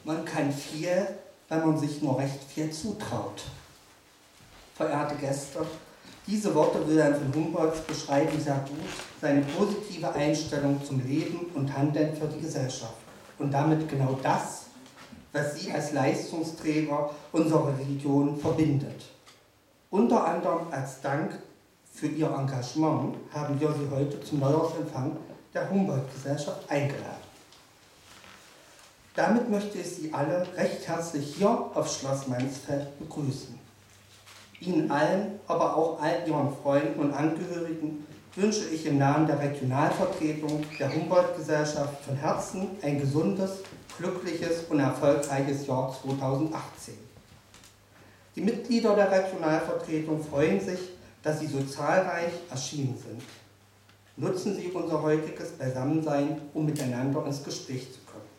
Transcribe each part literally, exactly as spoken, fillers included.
Man kann viel, wenn man sich nur recht viel zutraut. Verehrte Gäste, diese Worte will Wilhelm von Humboldt beschreiben sehr gut seine positive Einstellung zum Leben und Handeln für die Gesellschaft und damit genau das, was sie als Leistungsträger unserer Religion verbindet. Unter anderem als Dank für ihr Engagement haben wir Sie heute zum Neujahrsempfang der Humboldt-Gesellschaft eingeladen. Damit möchte ich Sie alle recht herzlich hier auf Schloss Mansfeld begrüßen. Ihnen allen, aber auch all Ihren Freunden und Angehörigen wünsche ich im Namen der Regionalvertretung der Humboldt-Gesellschaft von Herzen ein gesundes, glückliches und erfolgreiches Jahr zweitausendachtzehn. Die Mitglieder der Regionalvertretung freuen sich, dass Sie so zahlreich erschienen sind. Nutzen Sie unser heutiges Beisammensein, um miteinander ins Gespräch zu kommen.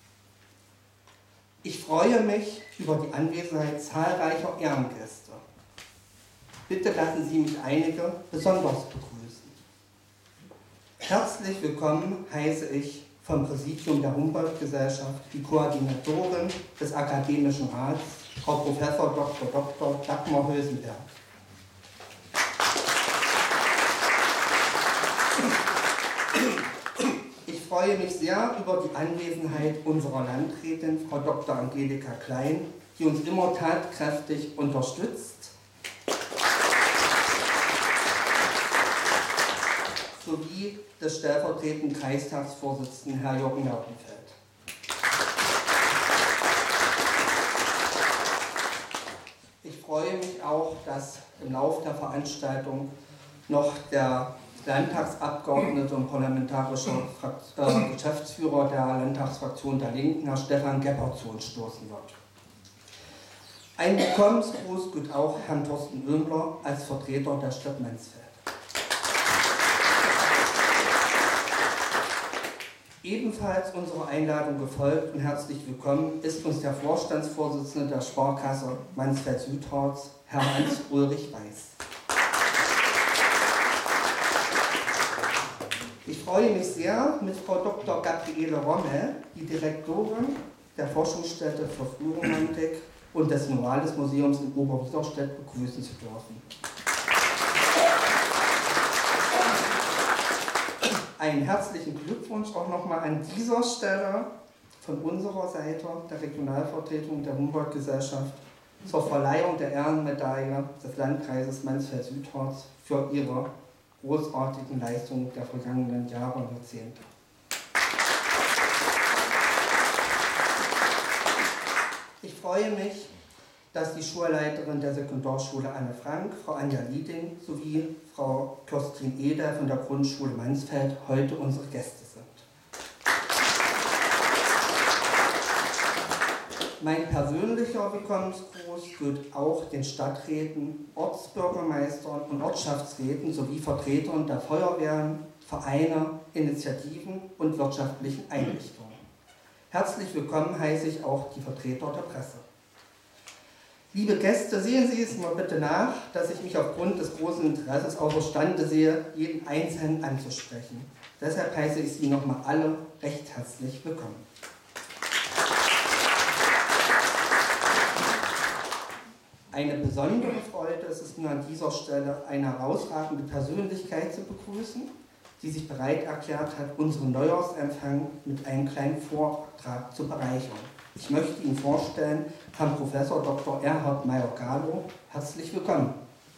Ich freue mich über die Anwesenheit zahlreicher Ehrengäste. Bitte lassen Sie mich einige besonders begrüßen. Herzlich willkommen heiße ich vom Präsidium der Humboldt-Gesellschaft die Koordinatorin des Akademischen Rats, Frau Professor Doktor Doktor Dagmar Hülsenberg. Ich freue mich sehr über die Anwesenheit unserer Landrätin, Frau Doktor Angelika Klein, die uns immer tatkräftig unterstützt, sowie des stellvertretenden Kreistagsvorsitzenden Herr Jürgen Mertenfeld. Ich freue mich auch, dass im Laufe der Veranstaltung noch der Landtagsabgeordnete und parlamentarische äh, Geschäftsführer der Landtagsfraktion der Linken, Herr Stefan Geppert, zu uns stoßen wird. Ein Willkommensgruß gilt auch Herrn Thorsten Oehmler als Vertreter der Stadt Mansfeld. Ebenfalls unserer Einladung gefolgt und herzlich willkommen ist uns der Vorstandsvorsitzende der Sparkasse Mansfeld-Südharz, Herr Hans-Ulrich Weiß. Ich freue mich sehr, mit Frau Doktor Gabriele Rommel, die Direktorin der Forschungsstätte für Frühromantik und des Novalis-Museums in Oberwiederstedt begrüßen zu dürfen. Einen herzlichen Glückwunsch auch nochmal an dieser Stelle von unserer Seite, der Regionalvertretung der Humboldt-Gesellschaft, zur Verleihung der Ehrenmedaille des Landkreises Mansfeld-Südharz für ihre großartigen Leistungen der vergangenen Jahre und Jahrzehnte. Ich freue mich, dass die Schulleiterin der Sekundarschule Anne Frank, Frau Anja Lieding, sowie Frau Kirstin Eder von der Grundschule Mansfeld heute unsere Gäste sind. Mein persönlicher Willkommensgruß gilt auch den Stadträten, Ortsbürgermeistern und Ortschaftsräten sowie Vertretern der Feuerwehren, Vereine, Initiativen und wirtschaftlichen Einrichtungen. Herzlich willkommen heiße ich auch die Vertreter der Presse. Liebe Gäste, sehen Sie es mir bitte nach, dass ich mich aufgrund des großen Interesses außerstande sehe, jeden Einzelnen anzusprechen. Deshalb heiße ich Sie nochmal alle recht herzlich willkommen. Eine besondere Freude ist es mir an dieser Stelle, eine herausragende Persönlichkeit zu begrüßen, die sich bereit erklärt hat, unseren Neujahrsempfang mit einem kleinen Vortrag zu bereichern. Ich möchte Ihnen vorstellen, Herrn Professor Doktor Erhard Meyer-Galo. Herzlich willkommen.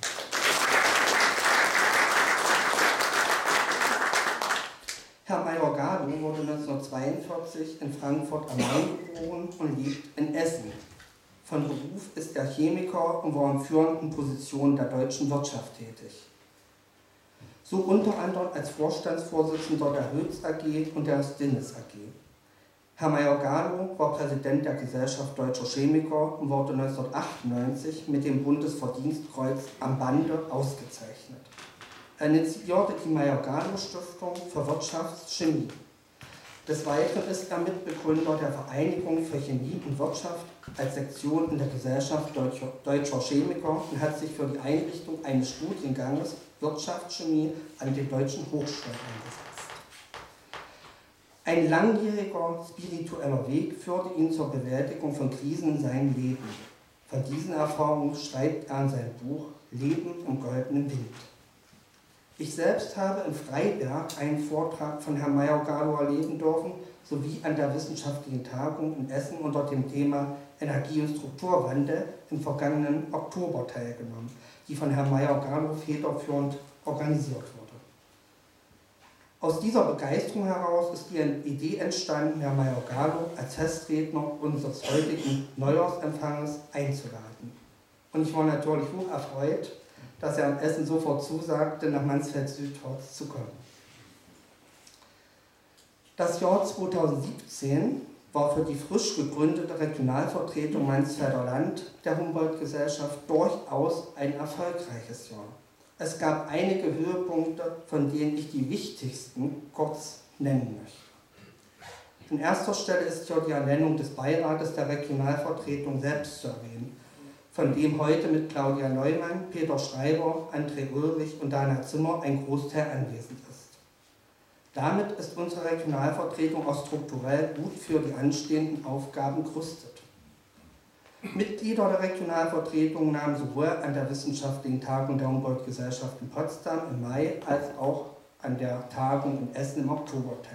Herr Meyer-Galo wurde neunzehnhundertzweiundvierzig in Frankfurt am Main geboren und lebt in Essen. Von Beruf ist er Chemiker und war in führenden Positionen der deutschen Wirtschaft tätig. So unter anderem als Vorstandsvorsitzender der Hülz A G und der Stinnes A G. Herr Meyer-Galo war Präsident der Gesellschaft Deutscher Chemiker und wurde neunzehnhundertachtundneunzig mit dem Bundesverdienstkreuz am Bande ausgezeichnet. Er initiierte die Meyer-Galo-Stiftung für Wirtschaftschemie. Des Weiteren ist er Mitbegründer der Vereinigung für Chemie und Wirtschaft als Sektion in der Gesellschaft Deutscher, Deutscher Chemiker und hat sich für die Einrichtung eines Studienganges Wirtschaftschemie an den deutschen Hochschulen eingesetzt. Ein langjähriger spiritueller Weg führte ihn zur Bewältigung von Krisen in seinem Leben. Von diesen Erfahrungen schreibt er in seinem Buch Leben im goldenen Wind. Ich selbst habe in Freiberg einen Vortrag von Herrn Meyer-Gallo erleben dürfen, sowie an der wissenschaftlichen Tagung in Essen unter dem Thema Energie- und Strukturwandel im vergangenen Oktober teilgenommen, die von Herrn Meyer-Gallo federführend organisiert wurde. Aus dieser Begeisterung heraus ist die Idee entstanden, Herrn Meyer-Gallo als Festredner unseres heutigen Neujahrsempfanges einzuladen. Und ich war natürlich hoch erfreut, dass er in Essen sofort zusagte, nach Mansfeld-Südharz zu kommen. Das Jahr zweitausendsiebzehn war für die frisch gegründete Regionalvertretung Mansfelder Land der Humboldt-Gesellschaft durchaus ein erfolgreiches Jahr. Es gab einige Höhepunkte, von denen ich die wichtigsten kurz nennen möchte. An erster Stelle ist ja die Ernennung des Beirates der Regionalvertretung selbst zu erwähnen, von dem heute mit Claudia Neumann, Peter Schreiber, André Ulrich und Dana Zimmer ein Großteil anwesend ist. Damit ist unsere Regionalvertretung auch strukturell gut für die anstehenden Aufgaben gerüstet. Mitglieder der Regionalvertretung nahmen sowohl an der wissenschaftlichen Tagung der Humboldt-Gesellschaft in Potsdam im Mai als auch an der Tagung in Essen im Oktober teil.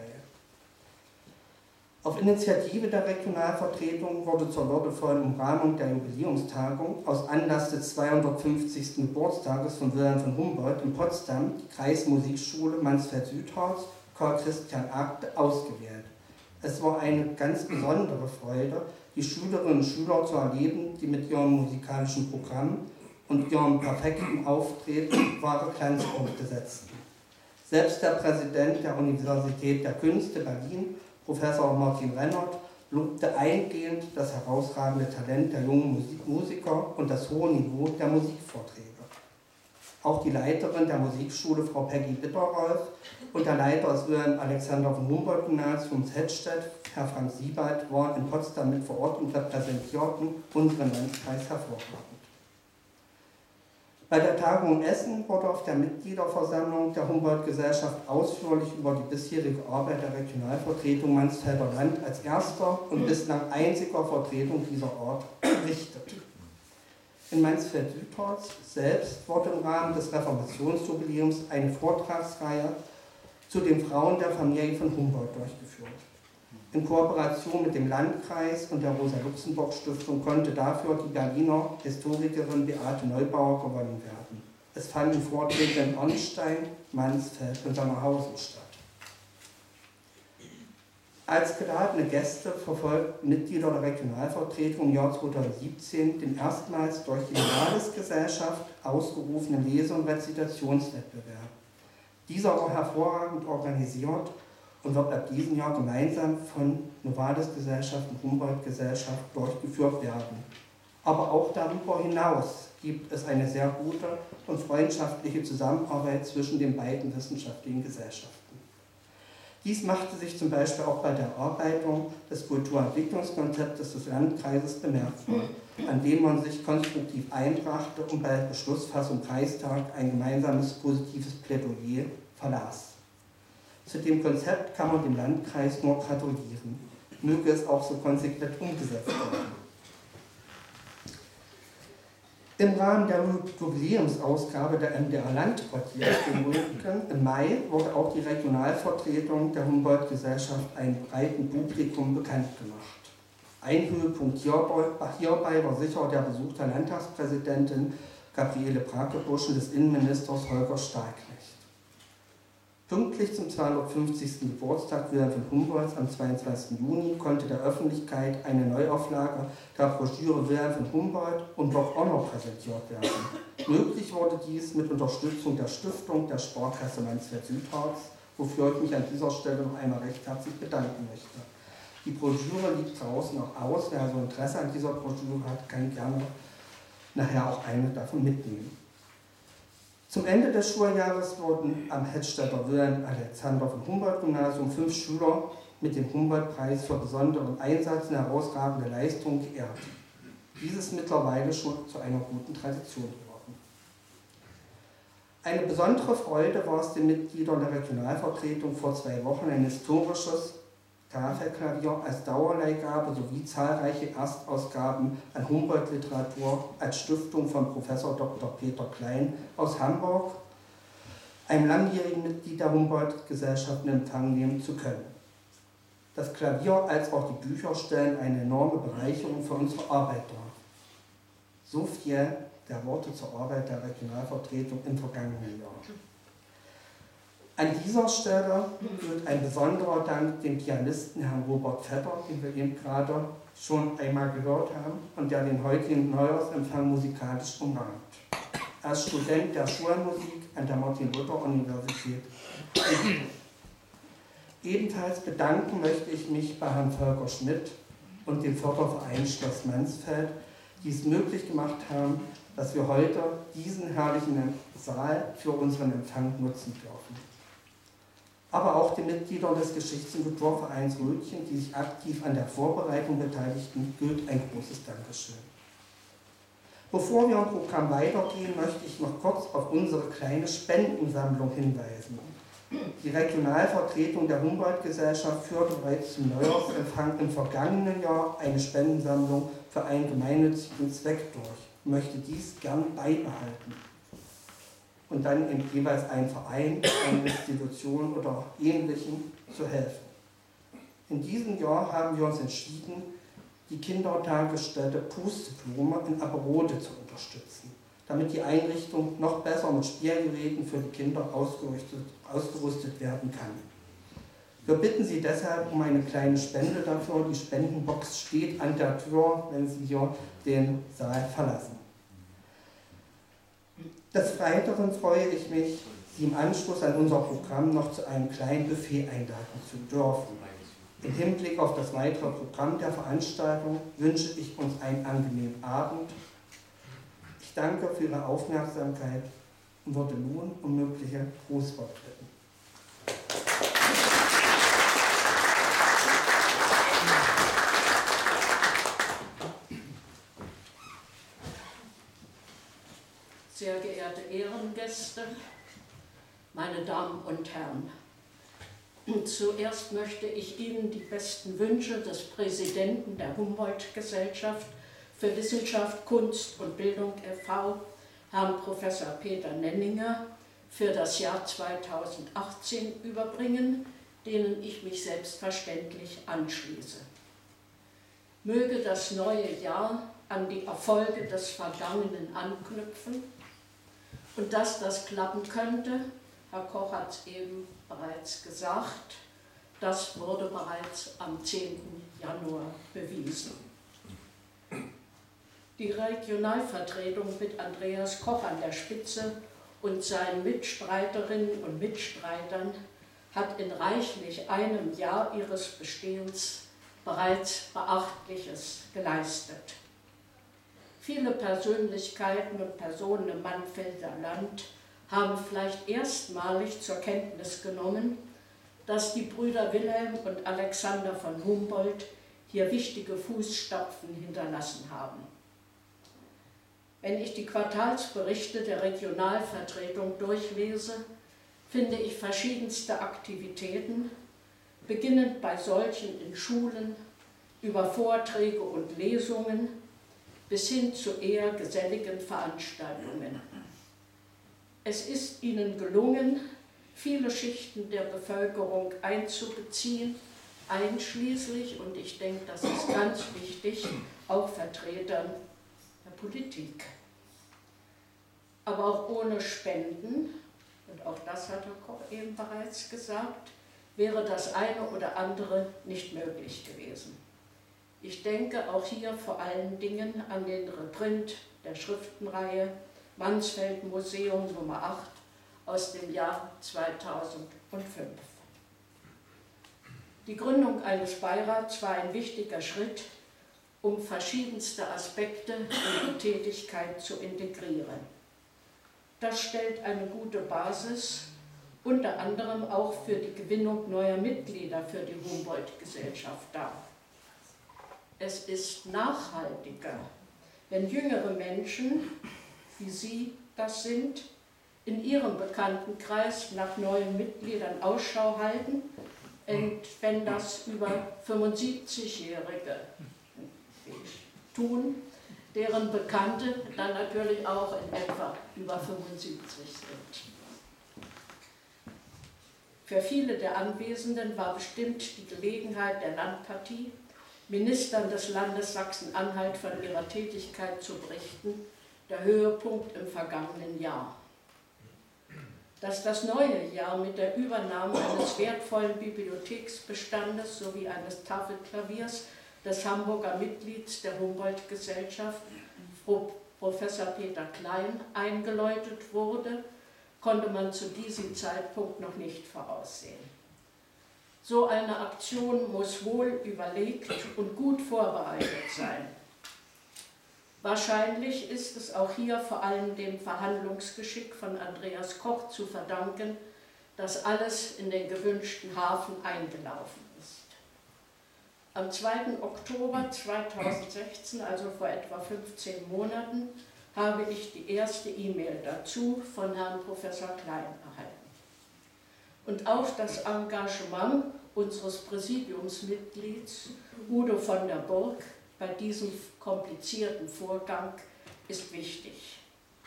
Auf Initiative der Regionalvertretung wurde zur würdevollen Umrahmung der Jubiläumstagung aus Anlass des zweihundertfünfzigsten Geburtstages von Wilhelm von Humboldt in Potsdam die Kreismusikschule Mansfeld-Südharz Karl Christian Agde ausgewählt. Es war eine ganz besondere Freude, die Schülerinnen und Schüler zu erleben, die mit ihrem musikalischen Programm und ihrem perfekten Auftreten wahre Glanzpunkte setzten. Selbst der Präsident der Universität der Künste Berlin, Professor Martin Rennert, lobte eingehend das herausragende Talent der jungen Musik Musiker und das hohe Niveau der Musikvorträge. Auch die Leiterin der Musikschule, Frau Peggy Bitterolf, und der Leiter des Wilhelm Alexander von Humboldt Gymnasiums Hettstedt, Herr Frank Siebald, waren in Potsdam mit vor Ort und repräsentierten unseren Landkreis hervorragend. Bei der Tagung in Essen wurde auf der Mitgliederversammlung der Humboldt-Gesellschaft ausführlich über die bisherige Arbeit der Regionalvertretung Mansfelder Land als erster und bislang einziger Vertretung dieser Art berichtet. In Mansfeld-Südharz selbst wurde im Rahmen des Reformationsjubiläums eine Vortragsreihe zu den Frauen der Familie von Humboldt durchgeführt. In Kooperation mit dem Landkreis und der Rosa-Luxemburg-Stiftung konnte dafür die Berliner Historikerin Beate Neubauer gewonnen werden. Es fanden Vorträge in Ornstein, Mansfeld und Sommerhausen statt. Als geladene Gäste verfolgten Mitglieder der Regionalvertretung im Jahr zweitausendsiebzehn den erstmals durch die Novadis-Gesellschaft ausgerufenen Lese- und Rezitationswettbewerb. Dieser war hervorragend organisiert und wird ab diesem Jahr gemeinsam von Novadis-Gesellschaft und Humboldt-Gesellschaft durchgeführt werden. Aber auch darüber hinaus gibt es eine sehr gute und freundschaftliche Zusammenarbeit zwischen den beiden wissenschaftlichen Gesellschaften. Dies machte sich zum Beispiel auch bei der Erarbeitung des Kulturentwicklungskonzeptes des Landkreises bemerkbar, an dem man sich konstruktiv einbrachte und bei Beschlussfassung im Kreistag ein gemeinsames positives Plädoyer verlas. Zu dem Konzept kann man dem Landkreis nur gratulieren. Möge es auch so konsequent umgesetzt werden. Im Rahmen der Jubiläumsausgabe der M D R Landquartierchroniken im Mai wurde auch die Regionalvertretung der Humboldt-Gesellschaft einem breiten Publikum bekannt gemacht. Ein Höhepunkt hierbei, hierbei war sicher der Besuch der Landtagspräsidentin Gabriele Brakebusch und des Innenministers Holger Stahlknecht. Pünktlich zum zweihundertfünfzigsten Geburtstag Wilhelm von Humboldts am zweiundzwanzigsten Juni konnte der Öffentlichkeit eine Neuauflage der Broschüre Wilhelm von Humboldt und Bob Honor präsentiert werden. Möglich wurde dies mit Unterstützung der Stiftung der Sparkasse Mansfeld-Südharz, wofür ich mich an dieser Stelle noch einmal recht herzlich bedanken möchte. Die Broschüre liegt draußen auch aus. Wer also Interesse an dieser Broschüre hat, kann gerne nachher auch eine davon mitnehmen. Zum Ende des Schuljahres wurden am Hettstedter Wilhelm Alexander von Humboldt Gymnasium fünf Schüler mit dem Humboldt-Preis für besonderen Einsatz und herausragende Leistung geehrt. Dies ist mittlerweile schon zu einer guten Tradition geworden. Eine besondere Freude war es den Mitgliedern der Regionalvertretung vor zwei Wochen ein historisches Tafelklavier als Dauerleihgabe sowie zahlreiche Erstausgaben an Humboldt-Literatur als Stiftung von Professor Doktor Peter Klein aus Hamburg, einem langjährigen Mitglied der Humboldt-Gesellschaft, in Empfang nehmen zu können. Das Klavier als auch die Bücher stellen eine enorme Bereicherung für unsere Arbeit dar. So viel der Worte zur Arbeit der Regionalvertretung im vergangenen Jahr. An dieser Stelle wird ein besonderer Dank dem Pianisten Herrn Robert Vetter, den wir eben gerade schon einmal gehört haben und der den heutigen Neujahrsempfang musikalisch umrahmt. Er ist Student der Schulmusik an der Martin-Luther-Universität. Ebenfalls bedanken möchte ich mich bei Herrn Volker Schmidt und dem Förderverein Schloss Mansfeld, die es möglich gemacht haben, dass wir heute diesen herrlichen Saal für unseren Empfang nutzen dürfen. Aber auch den Mitgliedern des Geschichts- und Kulturvereins Rötchen, die sich aktiv an der Vorbereitung beteiligten, gilt ein großes Dankeschön. Bevor wir im Programm weitergehen, möchte ich noch kurz auf unsere kleine Spendensammlung hinweisen. Die Regionalvertretung der Humboldt-Gesellschaft führte bereits zum Neujahrsempfang im vergangenen Jahr eine Spendensammlung für einen gemeinnützigen Zweck durch und möchte dies gern beibehalten. Und dann in jeweils einem Verein, einer Institution oder Ähnlichem zu helfen. In diesem Jahr haben wir uns entschieden, die Kindertagesstätte Pusteblume in Aberode zu unterstützen, damit die Einrichtung noch besser mit Spielgeräten für die Kinder ausgerüstet, ausgerüstet werden kann. Wir bitten Sie deshalb um eine kleine Spende dafür. Die Spendenbox steht an der Tür, wenn Sie hier den Saal verlassen. Des Weiteren freue ich mich, Sie im Anschluss an unser Programm noch zu einem kleinen Buffet einladen zu dürfen. Im Hinblick auf das weitere Programm der Veranstaltung wünsche ich uns einen angenehmen Abend. Ich danke für Ihre Aufmerksamkeit und würde nun um mögliche Grußworte bitten. Sehr geehrte Ehrengäste, meine Damen und Herren, zuerst möchte ich Ihnen die besten Wünsche des Präsidenten der Humboldt-Gesellschaft für Wissenschaft, Kunst und Bildung e V, Herrn Professor Peter Nenninger, für das Jahr zweitausendachtzehn überbringen, denen ich mich selbstverständlich anschließe. Möge das neue Jahr an die Erfolge des Vergangenen anknüpfen. Und dass das klappen könnte, Herr Koch hat es eben bereits gesagt, das wurde bereits am zehnten Januar bewiesen. Die Regionalvertretung mit Andreas Koch an der Spitze und seinen Mitstreiterinnen und Mitstreitern hat in reichlich einem Jahr ihres Bestehens bereits Beachtliches geleistet. Viele Persönlichkeiten und Personen im Mannfelder Land haben vielleicht erstmalig zur Kenntnis genommen, dass die Brüder Wilhelm und Alexander von Humboldt hier wichtige Fußstapfen hinterlassen haben. Wenn ich die Quartalsberichte der Regionalvertretung durchlese, finde ich verschiedenste Aktivitäten, beginnend bei solchen in Schulen, über Vorträge und Lesungen, bis hin zu eher geselligen Veranstaltungen. Es ist ihnen gelungen, viele Schichten der Bevölkerung einzubeziehen, einschließlich, und ich denke, das ist ganz wichtig, auch Vertretern der Politik. Aber auch ohne Spenden, und auch das hat Herr Koch eben bereits gesagt, wäre das eine oder andere nicht möglich gewesen. Ich denke auch hier vor allen Dingen an den Reprint der Schriftenreihe Mansfeld Museum Nummer acht aus dem Jahr zweitausendfünf. Die Gründung eines Beirats war ein wichtiger Schritt, um verschiedenste Aspekte in die Tätigkeit zu integrieren. Das stellt eine gute Basis, unter anderem auch für die Gewinnung neuer Mitglieder für die Humboldt-Gesellschaft dar. Es ist nachhaltiger, wenn jüngere Menschen, wie Sie das sind, in ihrem Bekanntenkreis nach neuen Mitgliedern Ausschau halten Und wenn das über fünfundsiebzigjährige tun, deren Bekannte dann natürlich auch in etwa über fünfundsiebzig sind. Für viele der Anwesenden war bestimmt die Gelegenheit der Landpartie, Ministern des Landes Sachsen-Anhalt von ihrer Tätigkeit zu berichten, der Höhepunkt im vergangenen Jahr. Dass das neue Jahr mit der Übernahme eines wertvollen Bibliotheksbestandes sowie eines Tafelklaviers des Hamburger Mitglieds der Humboldt-Gesellschaft, Professor Peter Klein, eingeläutet wurde, konnte man zu diesem Zeitpunkt noch nicht voraussehen. So eine Aktion muss wohl überlegt und gut vorbereitet sein. Wahrscheinlich ist es auch hier vor allem dem Verhandlungsgeschick von Andreas Koch zu verdanken, dass alles in den gewünschten Hafen eingelaufen ist. Am zweiten Oktober zweitausendsechzehn, also vor etwa fünfzehn Monaten, habe ich die erste E-Mail dazu von Herrn Professor Klein erhalten. Und auch das Engagement unseres Präsidiumsmitglieds Udo von der Burg bei diesem komplizierten Vorgang ist wichtig.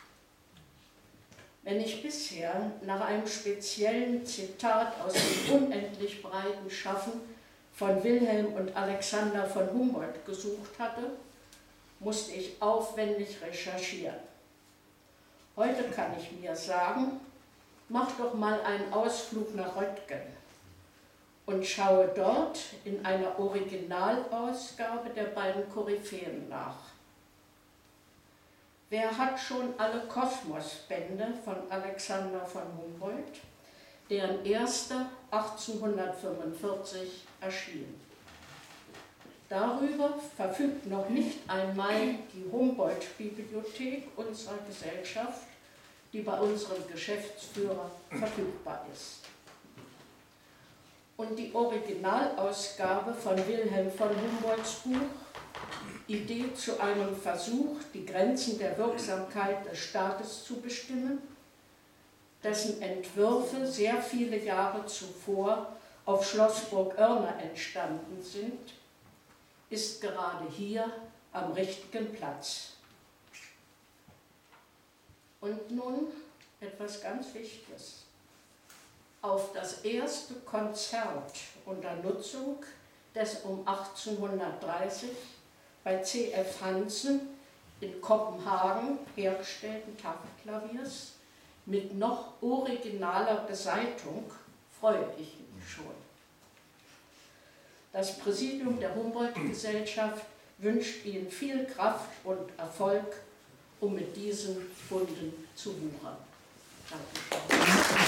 Wenn ich bisher nach einem speziellen Zitat aus dem unendlich breiten Schaffen von Wilhelm und Alexander von Humboldt gesucht hatte, musste ich aufwendig recherchieren. Heute kann ich mir sagen, mach doch mal einen Ausflug nach Röttgen und schaue dort in einer Originalausgabe der beiden Koryphäen nach. Wer hat schon alle Kosmos-Bände von Alexander von Humboldt, deren erster achtzehnhundertfünfundvierzig erschien? Darüber verfügt noch nicht einmal die Humboldt-Bibliothek unserer Gesellschaft, die bei unserem Geschäftsführer verfügbar ist. Und die Originalausgabe von Wilhelm von Humboldts Buch Idee zu einem Versuch, die Grenzen der Wirksamkeit des Staates zu bestimmen, dessen Entwürfe sehr viele Jahre zuvor auf Schloss Burg-Oerner entstanden sind, ist gerade hier am richtigen Platz. Und nun etwas ganz Wichtiges. Auf das erste Konzert unter Nutzung des um achtzehnhundertdreißig bei C F Hansen in Kopenhagen hergestellten Tafelklaviers mit noch originaler Besaitigung freue ich mich schon. Das Präsidium der Humboldt-Gesellschaft wünscht Ihnen viel Kraft und Erfolg, um mit diesen Funden zu wuchern. Danke.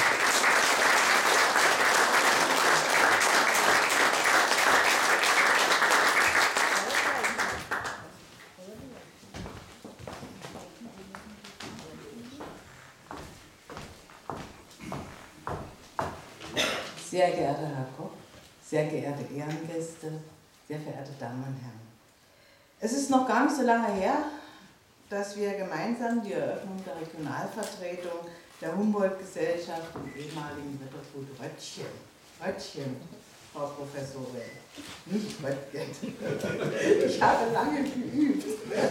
Sehr geehrter Herr Koch, sehr geehrte Ehrengäste, sehr verehrte Damen und Herren. Es ist noch gar nicht so lange her, dass wir gemeinsam die Eröffnung der Regionalvertretung der Humboldt-Gesellschaft im ehemaligen Rittergut Röttchen, Röttchen, Frau Professorin, nicht Röttgen, ich habe lange geübt,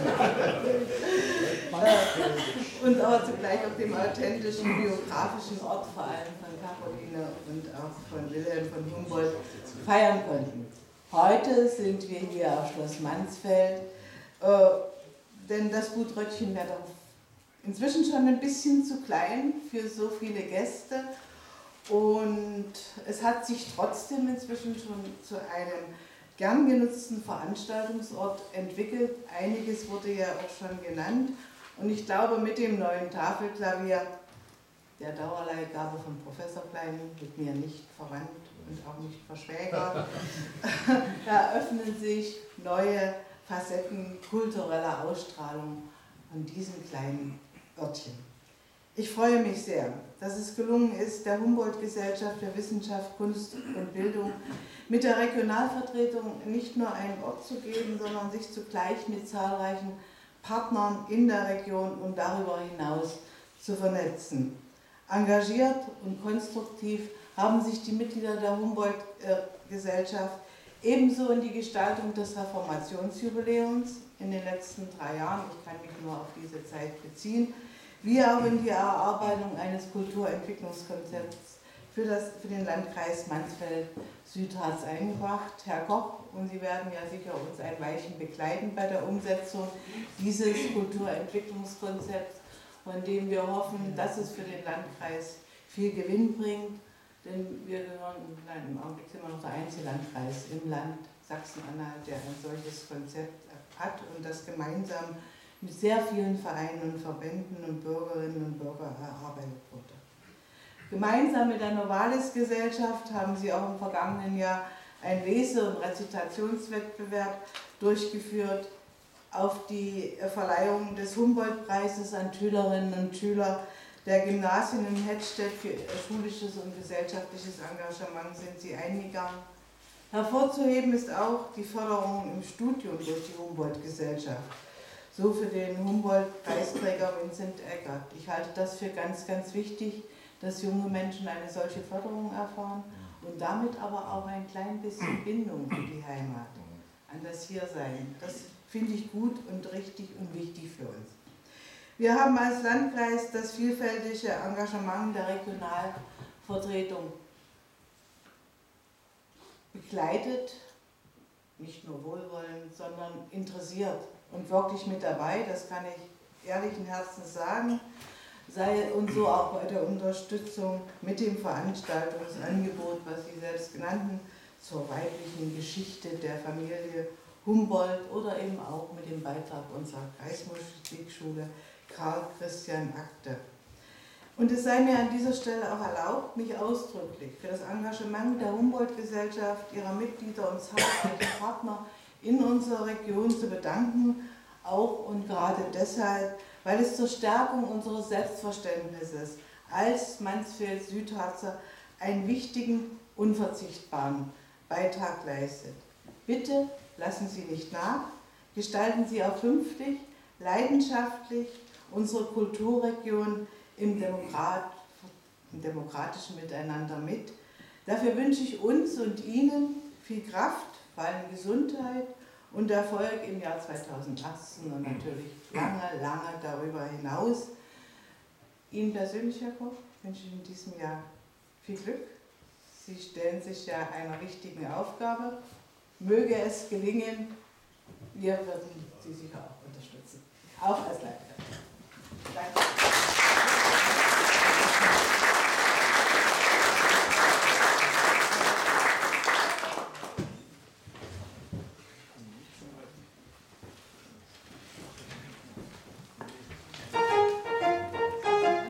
und aber zugleich auf dem authentischen biografischen Ort, vor allem von Caroline und auch von Wilhelm von Humboldt, feiern konnten. Heute sind wir hier auf Schloss Mansfeld, äh, denn das Gut Röttchen wäre doch inzwischen schon ein bisschen zu klein für so viele Gäste. Und es hat sich trotzdem inzwischen schon zu einem gern genutzten Veranstaltungsort entwickelt. Einiges wurde ja auch schon genannt. Und ich glaube, mit dem neuen Tafelklavier, der Dauerleihgabe von Professor Klein, mit mir nicht verwandt und auch nicht verschwägert, eröffnen sich neue Facetten kultureller Ausstrahlung an diesem kleinen Örtchen. Ich freue mich sehr, dass es gelungen ist, der Humboldt-Gesellschaft für Wissenschaft, Kunst und Bildung mit der Regionalvertretung nicht nur einen Ort zu geben, sondern sich zugleich mit zahlreichen Partnern in der Region und darüber hinaus zu vernetzen. Engagiert und konstruktiv haben sich die Mitglieder der Humboldt-Gesellschaft ebenso in die Gestaltung des Reformationsjubiläums in den letzten drei Jahren, ich kann mich nur auf diese Zeit beziehen, wie auch in die Erarbeitung eines Kulturentwicklungskonzepts für, das, für den Landkreis Mansfeld-Südharz eingebracht. Herr Koch, und Sie werden ja sicher uns ein Weilchen begleiten bei der Umsetzung dieses Kulturentwicklungskonzepts, von dem wir hoffen, dass es für den Landkreis viel Gewinn bringt, denn wir gehören, nein, im Augenblick sind wir noch der einzige Landkreis im Land Sachsen-Anhalt, der ein solches Konzept hat und das gemeinsam mit sehr vielen Vereinen und Verbänden und Bürgerinnen und Bürgern erarbeitet wurde. Gemeinsam mit der Novalis-Gesellschaft haben sie auch im vergangenen Jahr einen Lese- und Rezitationswettbewerb durchgeführt auf die Verleihung des Humboldt-Preises an Schülerinnen und Schüler der Gymnasien in Hettstedt für schulisches und gesellschaftliches Engagement sind sie eingegangen. Hervorzuheben ist auch die Förderung im Studium durch die Humboldt-Gesellschaft. So für den Humboldt-Preisträger Vincent Eckert. Ich halte das für ganz, ganz wichtig, dass junge Menschen eine solche Förderung erfahren und damit aber auch ein klein bisschen Bindung an die Heimat, an das Hiersein. Das finde ich gut und richtig und wichtig für uns. Wir haben als Landkreis das vielfältige Engagement der Regionalvertretung begleitet, nicht nur wohlwollend, sondern interessiert und wirklich mit dabei, das kann ich ehrlichen Herzens sagen, sei und so auch bei der Unterstützung mit dem Veranstaltungsangebot, was Sie selbst genannten, zur weiblichen Geschichte der Familie Humboldt oder eben auch mit dem Beitrag unserer Kreismusikschule Karl Christian Akte. Und es sei mir an dieser Stelle auch erlaubt, mich ausdrücklich für das Engagement der Humboldt-Gesellschaft, ihrer Mitglieder und zahlreicher Partner in unserer Region zu bedanken, auch und gerade deshalb, weil es zur Stärkung unseres Selbstverständnisses als Mansfeld-Südharzer einen wichtigen, unverzichtbaren Beitrag leistet. Bitte lassen Sie nicht nach, gestalten Sie auch künftig leidenschaftlich unsere Kulturregion im, Demokrat, im demokratischen Miteinander mit. Dafür wünsche ich uns und Ihnen viel Kraft, vor allem Gesundheit und Erfolg im Jahr zweitausendachtzehn und natürlich lange, lange darüber hinaus. Ihnen persönlich, Herr Koch, wünsche ich in diesem Jahr viel Glück. Sie stellen sich ja einer wichtigen Aufgabe. Möge es gelingen, wir würden Sie sicher auch unterstützen, auch als Leiter. Danke.